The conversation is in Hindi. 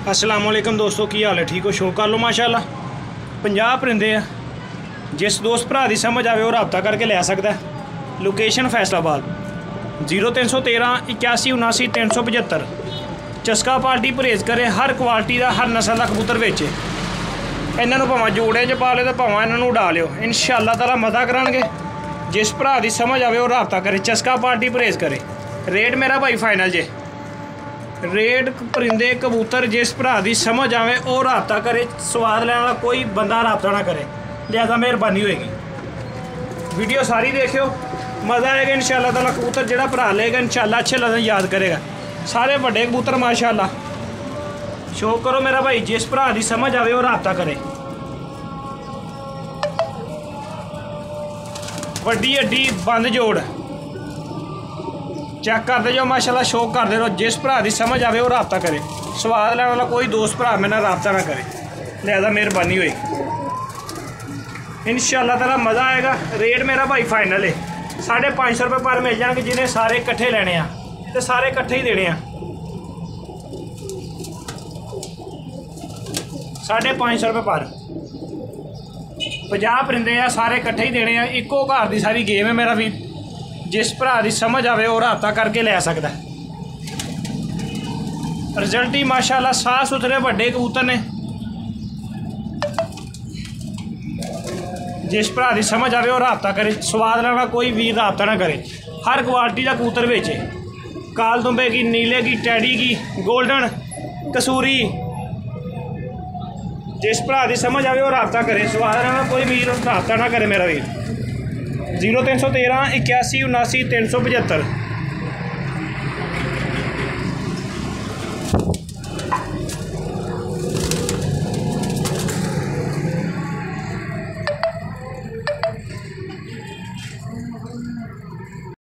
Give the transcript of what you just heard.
अस्सलाम वालेकुम दोस्तों, की हाल है? ठीक हो? शो कर लो माशाल्लाह। 50 परिंदे आ। जिस दोस्त भरा की समझ आवे वो रबता करके लै सकता है। लोकेशन फैसलाबाद 0313 81 79 375। चस्का पार्टी परहेज करे, हर क्वालिटी का हर नस्ल का कबूतर बेचे। इन्हों भावें जोड़े च पा लो तो भावें इन्हों उड़ा लियो, इंशाअल्लाह ताला मता करांगे। जिस भरा की समझ आवे वो रबता करे, चस्का पार्टी परहेज करे। रेट मेरा भाई फाइनल जे, रेट परिंदे कबूतर जिस भरा की समझ आवे वो रबता करे। स्वाद लेने वाला कोई बंदा रबता ना करे, लिहाजा मेहरबानी होएगी। वीडियो सारी देखियो, मज़ा आएगा इंशाअल्लाह ताला। कबूतर जो भरा लेगा इंशाअल्लाह अच्छे लफ्ज़ याद करेगा। सारे बड़े कबूतर माशाअल्लाह। शौक करो मेरा भाई, जिस भरा की समझ आवे वो रबता करे। वड्डी हड्डी बंद जोड़ चेक करते जाओ माशाल्लाह, शौक करते रहो। जिस भरा की समझ आवे वो रबता करे। स्वाद लेने वाला कोई दोस्त भरा मेरे नाल रबता ना करे, लिहाजा मेहरबानी होएगी। इंशाअल्लाह ताला मज़ा आएगा। रेट मेरा भाई फाइनल है, 550 रुपये पर मिल जाएंगे। जिन्हें सारे इकट्ठे लेने आ तो सारे इकट्ठे ही देने आ। 550 रुपये पर 50 परिंदे आ, सारे इकट्ठे ही देने आ। इको घर की सारी गेम है मेरा भी। जिस भरा की समझ आवे वो रबता करके लै सकता है। रिजल्ट ही माशाअल्लाह साफ सुथरे बड़े कबूतर ने। जिस भरा की समझ आवे वो रबता करे। स्वाद लेना कोई भी रबता ना करे। हर क्वालिटी का कबूतर बेचे, काल दुंबे की, नीले की, टैडी की, गोल्डन, कसूरी। जिस भरा की समझ आवे वो रबता करे। स्वाद लेना कोई भी रबता ना करे मेरा भी। 0313 81 79 375।